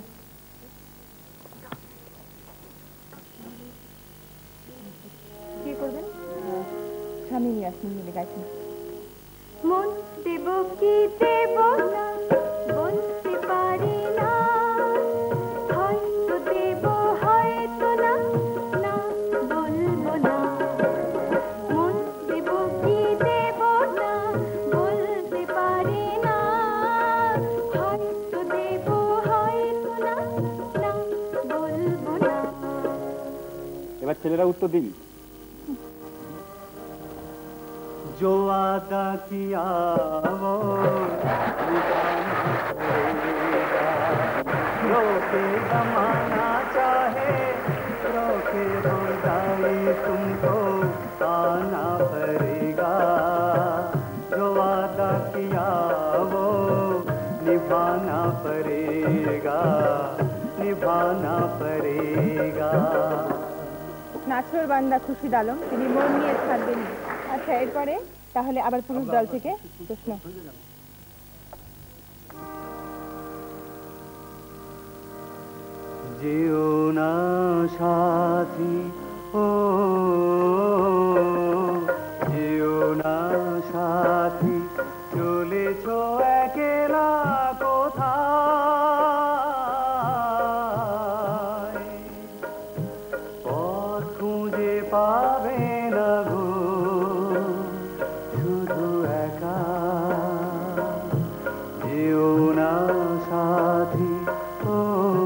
কি করবেন স্বামী ইয়াসমিন মিলে গাইছেন মন দেব কি দেব না বলতে পারি না হয়তো দেব হয়তো না না বলবো না মন দেব কি দেব না বলতে পারি না হয়তো দেব হয়তো না না বলবো না। এবার ছেলেরা উত্তর দিন जो वादा किया वो रोके जमाना चाहे रोके बुराई तुमको आना पड़ेगा जो वादा किया वो निभाना पड़ेगा निभाना पड़ेगा। নাছর বান্দা খুরশিদ আলম তিনি মন নিয়ে ছাড়বেন। আচ্ছা এরপরে তাহলে আবার পুরুষ দল থেকে প্রশ্ন जियो ना साथी ओ जियो ना साथी চলেছ একলা কোথায় পথ খুঁজে পাবে না গো শুধু একা যেও না সাথী ও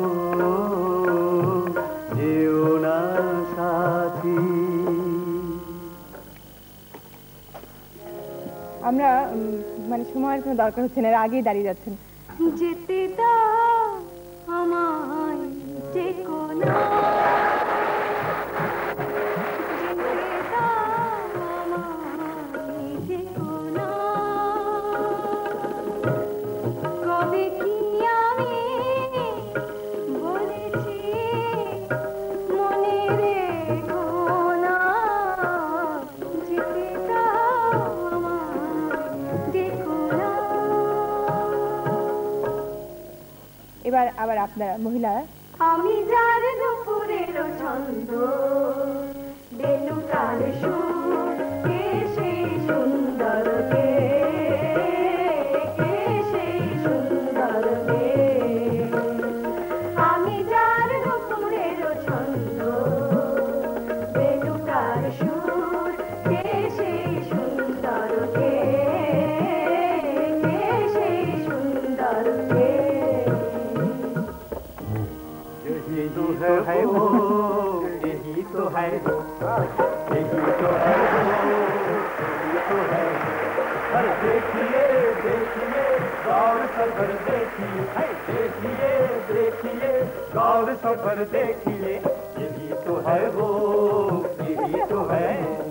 যেও না সাথী। আমরা উম, মানে সময়ের কোনো দরকার হচ্ছে না এর আগেই দাঁড়িয়ে যাচ্ছেন যেতে দাও আমায় যে কোনো যেতে দাও আমায় যে কোনো কবে কি আমি বলেছি মনে রেখো না যেতে দাও আমায় দেখো না। এবার আবার আপনারা মহিলা আমি যার দুপুরের ছন্দ বেলুকার সুর কে সেই সুন্দর কে কে সেই সুন্দর কে আমি যার দুপুরের ছন্দ বেলুকার সুর কে সেই সুন্দর কে কে সেই সুন্দর কে यही तो है वो यही तो है वो यही तो है वो यही तो है अरे देखिए देखिए गौर सफर देखिए, देखिए देखिए गौर सफर देखिए, यही तो है वो, यही तो है,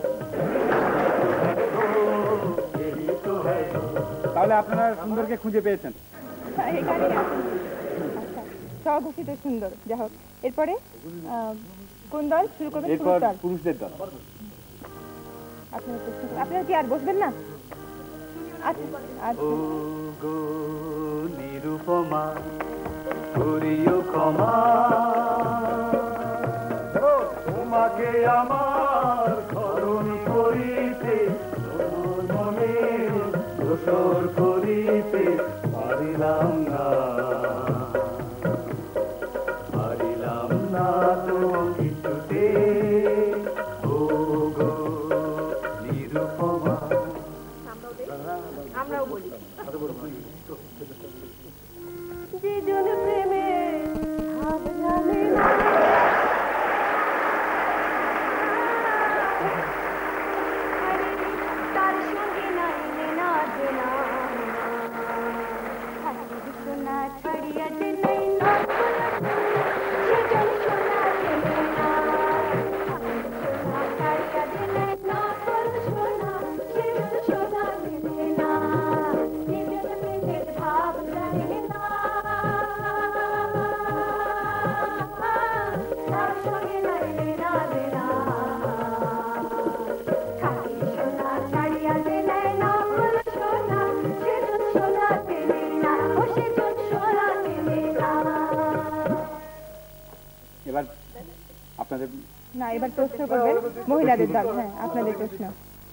यही तो है। তাহলে আপনারা সুন্দরকে খুঁজে পেয়েছেন? এখানেই আছেন। আচ্ছা, স্বঘোষিত সুন্দর। যাই হোক, এরপরে আহ, কোন দল শুরু করবেন? এরপর পুরুষদের দল। আপনারা প্রশ্ন করুন। আপনারা কি আর বসবেন না? আচ্ছা আচ্ছা। ও গো নিরুপমা করিও ক্ষমা, তোমাকে আমার স্মরণ করিতে মনে দোসর করিতে পারিলাম না, পারিলাম না তো কিছুতে। ও গো নিরুপমা। আমরাও বলি যে জন প্রেমে ভাব জানে না, তার সঙ্গে নাই না দেনা, সোনা ছাড়িয়া যে নেই না সে জন সোনা দেবে না, সোনা ছাড়িয়া যে নেই না সোনা সে সোনা দেবে না, নিজের প্রেমের ভাব জানে না, তার সঙ্গে নাই না দেনা, খালি সোনা ছাড়িয়া যে নেই না সোনা সে সোনা দেবে না, ও সে সোনা দেবে না। এবার আপনাদের না, এবার প্রশ্ন করবেন মহিলাদের দল। হ্যাঁ, আপনাদের প্রশ্ন।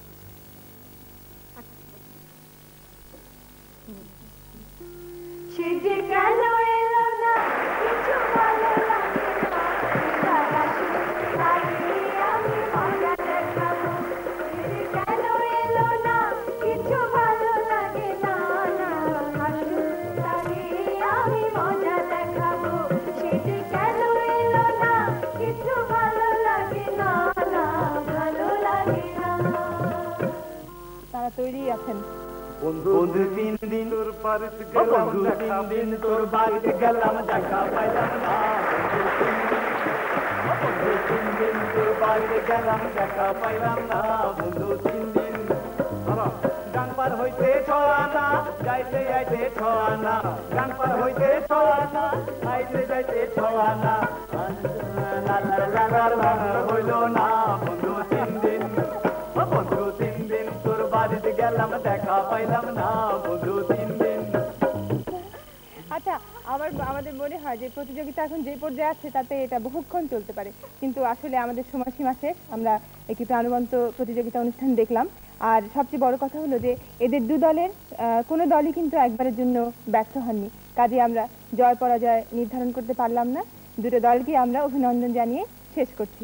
সে যে কেন এলো না কিছু ভালো লাগে না, তারা শুধু তাকিয়ে আমি মজা দেখাবো, সে যে কেন এলো না কিছু ভালো লাগে না, না হাসু তাকিয়ে আমি মজা দেখাবো, সে যে কেন এলো না কিছু ভালো লাগে না, না ভালো লাগে না। তারা তৈরি আছেন। বন্ধু তিন দিন তোর বাড়িতে গেলাম, তিন দিন তোর বাড়িতে গেলাম দেখা পাইলাম না, বন্ধু তিন দিন তোর বাড়িতে গেলাম দেখা পাইলাম না, বন্ধু তিন দিন গান পার হইতে ছড়ানা যাইতে যাইতে ছড়ানা, গান পার হইতে ছড়ানা আইতে যাইতে ছড়ানা, হইল না বন্ধু তিন দিন, বন্ধু তিন দিন তোর বাড়িতে গেলাম দেখা পাইলাম না, বন্ধু তিন দিন। আচ্ছা, আমার আমাদের মনে হয় যে প্রতিযোগিতা এখন যে পর্যায়ে আছে তাতে এটা বহুক্ষণ চলতে পারে, কিন্তু আসলে আমাদের সময়সীমা শেষ। আমরা একটি প্রাণবন্ত প্রতিযোগিতা অনুষ্ঠান দেখলাম, আর সবচেয়ে বড় কথা হলো যে এদের দু দলের কোনো দলই কিন্তু একবারের জন্য ব্যর্থ হননি, কাজে আমরা জয় পরাজয় নির্ধারণ করতে পারলাম না। দুটো দলকে আমরা অভিনন্দন জানিয়ে শেষ করছি।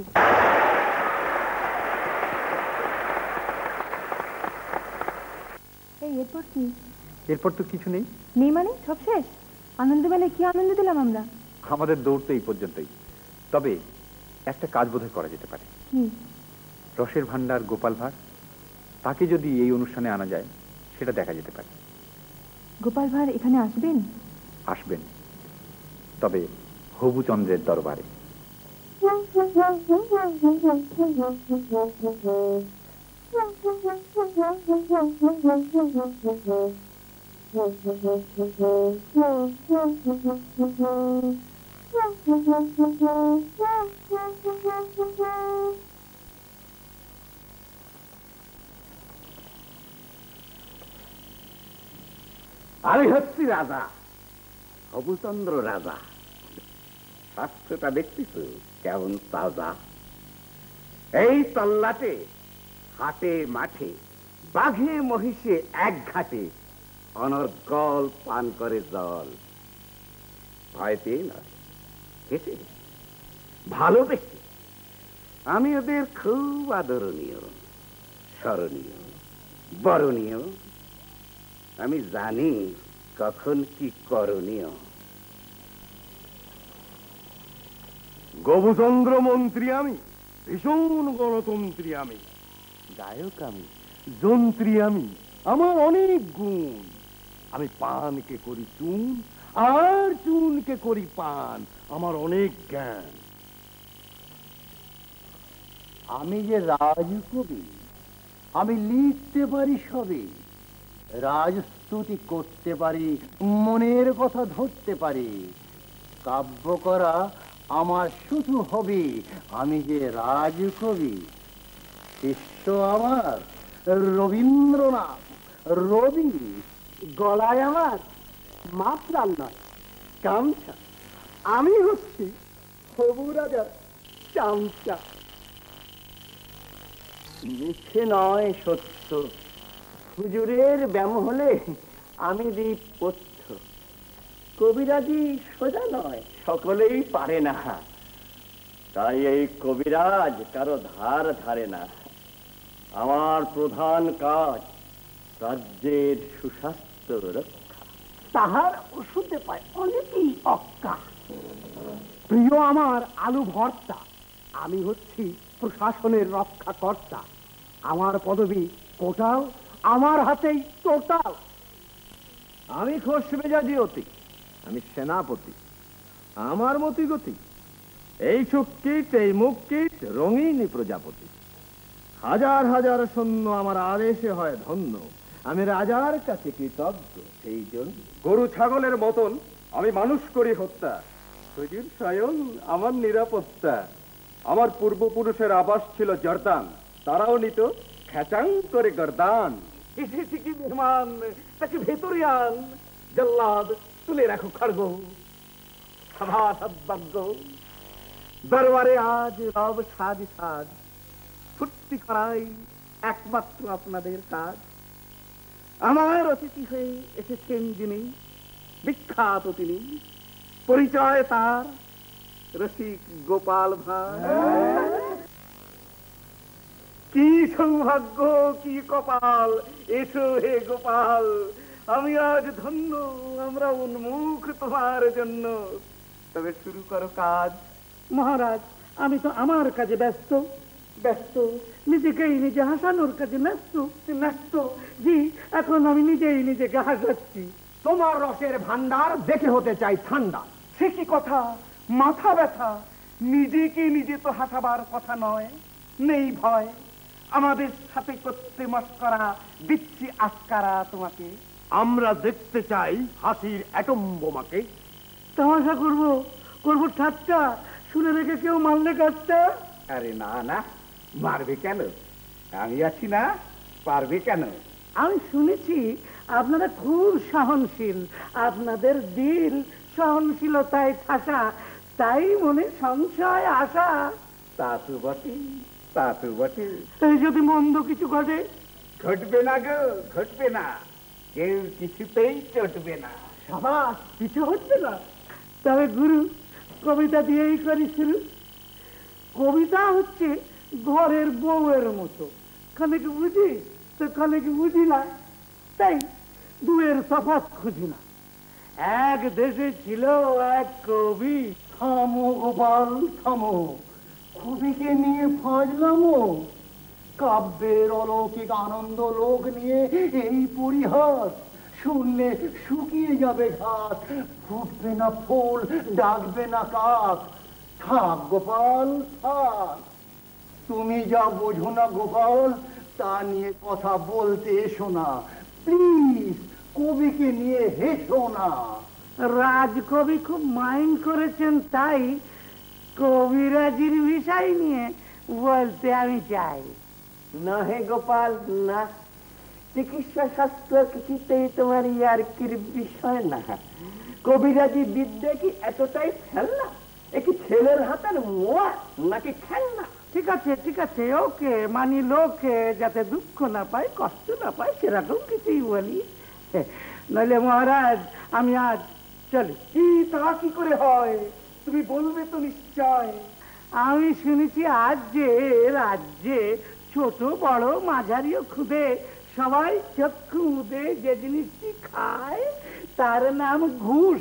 এই এরপর কি? এরপর তো কিছু নেই। নেই মানে সব শেষ? আনন্দমেলায় কি আনন্দ দিলাম আমরা? আমাদের দৌড় তো এই পর্যন্তই। তবে একটা কাজ বোধহয় করা যেতে পারে। রসের ভান্ডার গোপাল ভাঁড়, তাকে যদি এই অনুষ্ঠানে আনা যায় সেটা দেখা যেতে পারে। গোপাল ভাঁড় এখানে আসবেন? আসবেন, তবে হবুচন্দ্রের দরবারে। আমি হচ্ছি রাজা, হবুচন্দ্র রাজা। স্বাস্থ্যটা দেখছিস কেমন তাজা। এই তল্লাটে হাটে মাঠে বাঘে মহিষে এক ঘাটে অনর্গল পান করে জল। ভয় পেয়ে নয়, হেসে ভালোবেসে। আমি ওদের খুব আদরণীয়, স্মরণীয়, বরণীয়। আমি জানি কখন কি করণীয়। গবুচন্দ্র মন্ত্রী আমি, ভীষণ গণতন্ত্রী আমি, গায়ক আমি, যন্ত্রী আমি, আমার অনেক গুণ। আমি পানকে করি চুন, আর চুনকে করি পান। আমার অনেক জ্ঞান। আমি যে রাজকবি, আমি লিখতে পারি সবে, রাজস্তুতি করতে পারি, মনের কথা ধরতে পারি। কাব্য করা আমার শুধু হবে, আমি যে রাজকবি। শিষ্য আমার রবীন্দ্রনাথ, রবি। গলায় আমার মাফলার নয়, গামছা। আমি হচ্ছি হবু রাজার চামচা। মিথ্যে নয় সত্য, হুজুরের ব্যায়াম হলে আমি দিই পথ্য। কবিরাজি সোজা নয়, সকলেই পারে না, তাই এই কবিরাজ কারো ধার ধারে না। আমার প্রধান কাজ রাজ্যের সুস্বাস্থ্য রক্ষা। তাহার ওষুধে পায় অনেকেই অক্কা। প্রিয় আমার আলু ভর্তা, আমি হচ্ছি প্রশাসনের রক্ষাকর্তা। আমার পদবি কোটাল, আমার হাতেই টোটাল। আমি খোশ মেজাজি অতি, আমি সেনাপতি, আমার মতি গতি। এই সুখ কীট, এই মুখ কীট, রঙিনী প্রজাপতি। হাজার হাজার সৈন্য আমার আদেশে হয় ধন্য, আমি রাজার কাছে কৃতজ্ঞ সেই জন্য। গরু ছাগলের মতন আমি মানুষ করি হত্যা, হুজুর স্বয়ং আমার নিরাপত্তা। আমার পূর্বপুরুষের আবাস ছিল জর্দান, তারাও নিত খেচাং করে গর্দান। এসেছি কি মেহমান, তাকে ভেতরে আন। জল্লাদ তুলে রাখো খড়গ, সভাসদ্ভাগ্য। দরবারে আজ রব সাজ সাজ, ফুর্তি করাই একমাত্র আপনাদের কাজ। আমার অতিথি হয়ে এসেছেন যিনি, বিখ্যাত তিনি, পরিচয় তার রসিক গোপাল ভাই। কি সৌভাগ্য, কি কপাল, এসো হে গোপাল। আমি আজ ধন্য, আমরা উন্মুখ তোমার জন্য। তবে শুরু করো কাজ। মহারাজ, আমি তো আমার কাজে ব্যস্ত ব্যস্ত নিজেকেই নিজে হাসানোর কাজে ব্যস্ত ব্যস্ত জি, এখন আমি নিজেই নিজেকে হাসাচ্ছি। তোমার রসের ভান্ডার দেখে হতে চাই ঠান্ডা। সে কি কথা, মাথা ব্যথা। নিজেকে নিজে তো হাসাবার কথা নয়। নেই ভয়, আমাদের সাথে করতে মস্করা, দিচ্ছি আস্কারা তোমাকে। আমরা দেখতে চাই হাসির অ্যাটম বোমাকে। তামাশা করবো, করবো ঠাট্টা, শুনে রেখে কেউ মারলে কাজটা। আরে না না, মারবে কেন? আমি আছি না, পারবে কেন? আমি শুনেছি আপনারা খুব সহনশীল, আপনাদের দিল সহনশীলতায় ঠাসা, তাই মনে সংশয় আসা। তা তো বটে, তা তো বটে। এই যদি মন্দ কিছু ঘটে? ঘটবে না গো, ঘটবে না, কেউ কিছুতেই চটবে না। সাবাস, কিছু হচ্ছে না। তবে গুরু, কবিতা দিয়েই করি শুরু। কবিতা হচ্ছে ঘরের বউয়ের মতো, খানিক বুঝি তো খানিক বুঝি না, তাই দুয়ের তফাৎ খুঁজি না। এক দেশে ছিল এক কবি। থামো গোপাল থামো, কবিকে নিয়ে ফাজলামো। কাব্যের অলৌকিক আনন্দ লোক নিয়ে এই পরিহাস, শুনলে শুকিয়ে যাবে ঘাস, ফুটবে না ফুল, ডাকবে না কাক। থাক গোপাল থাক, তুমি যা বোঝো না গোপাল, তা নিয়ে কথা বলতে এসো না। প্লিজ কবিকে নিয়ে হেসো না। রাজকবি খুব মাইন্ড করেছেন, তাই কবিরাজির বিষয় নিয়ে বলতে আমি চাই। না হে গোপাল না, চিকিৎসা শাস্ত্র কিছুতেই তোমার ইয়ার্কির বিষয় না। কবিরাজি বিদ্যে কি এতটাই ফেলনা? এ কি ছেলের হাতের মোয়া নাকি খেলনা? ঠিক আছে ঠিক আছে, ওকে মানি লোকে, যাতে দুঃখ না পায়, কষ্ট না পায়, সেরকম কিছুই বলি। নইলে মহারাজ আমি আজ চলি। কি তা কি করে হয়, তুমি বলবে তো নিশ্চয়। আমি শুনেছি আজ যে রাজ্যে ছোট বড় মাঝারি ও ক্ষুদে সবাই চক্ষু মুদে যে জিনিসটি খায় তার নাম ঘুষ।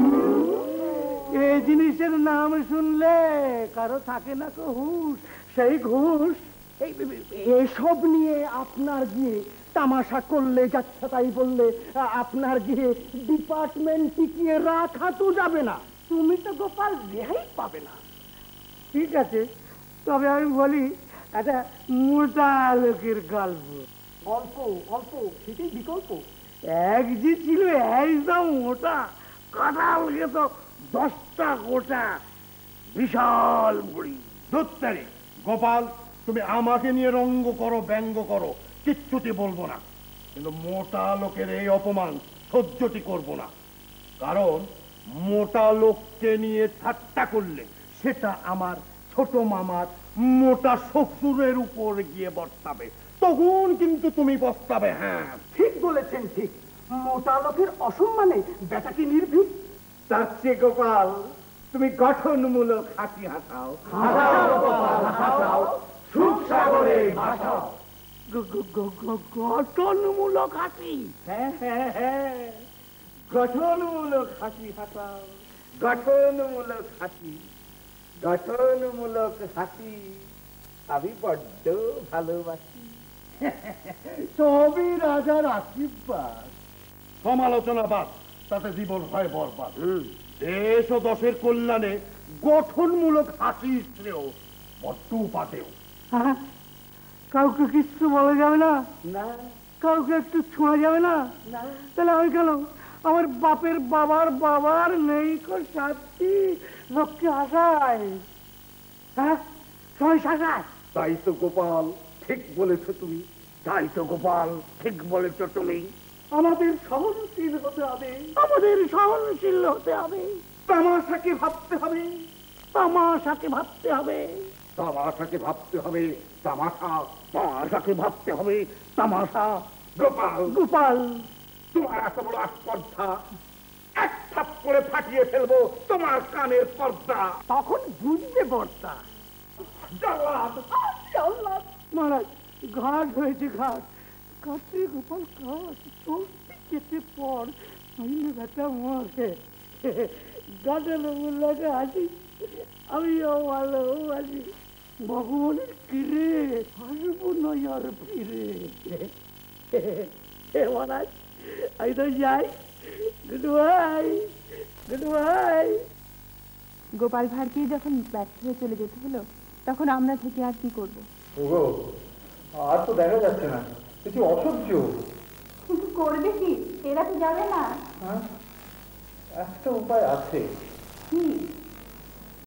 এই জিনিসের নাম শুনলে কারো থাকে না কো হুঁশ। সেই ঘুষ, এসব নিয়ে আপনার যে তামাশা করলে যাচ্ছে তাই বললে আপনার গিয়ে ডিপার্টমেন্ট টিকিয়ে রাখা তো যাবে না। তুমি তো গোপাল রেহাই পাবে না। ঠিক আছে, তবে আমি বলি একটা মোটা লোকের গল্প। অল্প অল্প সেটাই বিকল্প। এক যে ছিল একদম মোটা, কাঁঠাল খেত দশটা গোটা, বিশাল বুড়ি। ধুত্তারি গোপাল, তুমি আমাকে নিয়ে রঙ্গ করো ব্যঙ্গ করো, কিচ্ছুটি বলবো না, কিন্তু মোটা লোকের এই অপমান সহ্যটি করব না। কারণ মোটা লোককে নিয়ে ঠাট্টা করলে সেটা আমার ছোট মামার মোটা শ্বশুরের উপর গিয়ে বর্তাবে, তখন কিন্তু তুমি বস্তাবে। হ্যাঁ ঠিক বলেছেন, ঠিক। মোটা লোকের অসম্মানে বেটা কি নির্ভীক? তার চেয়ে গোপাল তুমি গঠনমূলক হাসি হাসাও। সুখ সাগরে ভাসাও। গঠনমূলক হাসি। হ্যাঁ হ্যাঁ হ্যাঁ, গঠনমূলক হাসি হাসাও, গঠনমূলক হাসি, গঠনমূলক হাসি আমি বড্ড ভালোবাসি। সবই রাজার আশীর্বাদ। সমালোচনা বাদ, তাতে জীবন হয় বরবাদ। দেশ ও দশের কল্যাণে গঠনমূলক হাসি শ্রেয়, বড্ড পাতেও। কাউকে কিচ্ছু বলা যাবে না? না। কাউকে একটু ছোঁয়া যাবে না? তাহলে আমি কেন? আমার বাপের বাবার বাবার নেই কো সাথী লোককে হাসায়। হ্যাঁ, সবাই হাসায়। তাই তো গোপাল ঠিক বলেছো তুমি, তাই তো গোপাল ঠিক বলেছো তুমি। আমাদের সহনশীল হতে হবে, আমাদের সহনশীল হতে হবে। তামাশাকে ভাবতে হবে, তামাশাকে ভাবতে হবে, তামাশাকে ভাবতে হবে, তামাশা, তামাশাকে ভাবতে হবে, তামাশা। গোপাল, গোপাল, তোমার এত বড় আস্পর্ধা, এক থাপ করে ফাটিয়ে ফেলবো তোমার কানের পর্দা। তখন বুঝবে বর্তা। মহারাজ, ঘাট হয়েছে ঘাট, কাছে গোপাল কাঠ, চলতে কেটে পর আমি ব্যথা মরে গাছের লাগে আসি, আমিও ভালো আছি। ভগবানের কিরে আসবো নয়ার ফিরে। মহারাজ, আমি তো যাই। Good bye, good bye. Gopal ভাঁড়কে যখন ব্যর্থ হয়ে চলে যেতে হলো, তখন আমরা থেকে আর কি করবো? ওগো, আর তো দেখা যাচ্ছে না, কিছু অসহ্য। কিন্তু করবে কি? এরা তো যাবে না। হ্যাঁ, একটা উপায় আছে। কি?